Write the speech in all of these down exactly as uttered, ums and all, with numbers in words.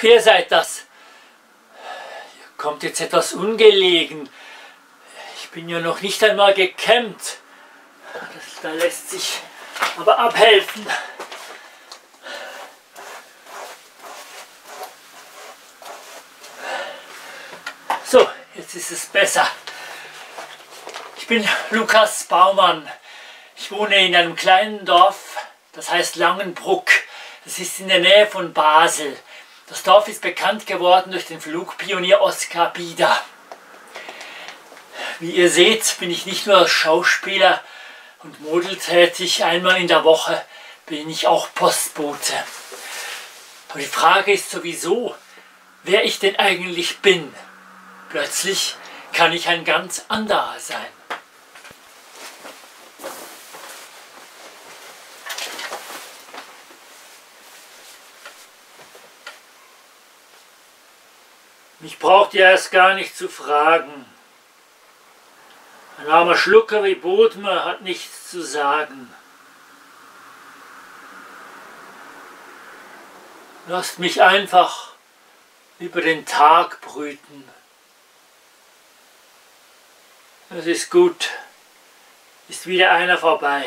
Ach, ihr seid das. Ihr kommt jetzt etwas ungelegen. Ich bin ja noch nicht einmal gekämmt. Das, da lässt sich aber abhelfen. So, jetzt ist es besser. Ich bin Lukas Baumann. Ich wohne in einem kleinen Dorf, das heißt Langenbruck. Das ist in der Nähe von Basel. Das Dorf ist bekannt geworden durch den Flugpionier Oskar Bieder. Wie ihr seht, bin ich nicht nur als Schauspieler und Model tätig. Einmal in der Woche bin ich auch Postbote. Aber die Frage ist sowieso, wer ich denn eigentlich bin. Plötzlich kann ich ein ganz anderer sein. Mich braucht ihr erst gar nicht zu fragen. Ein armer Schlucker wie Bodmer hat nichts zu sagen. Lasst mich einfach über den Tag brüten. Es ist gut, ist wieder einer vorbei.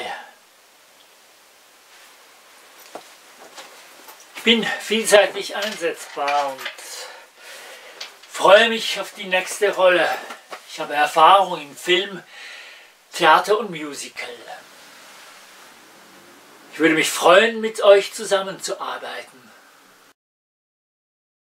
Ich bin vielseitig einsetzbar und freue mich auf die nächste Rolle. Ich habe Erfahrung in Film, Theater und Musical. Ich würde mich freuen, mit euch zusammenzuarbeiten.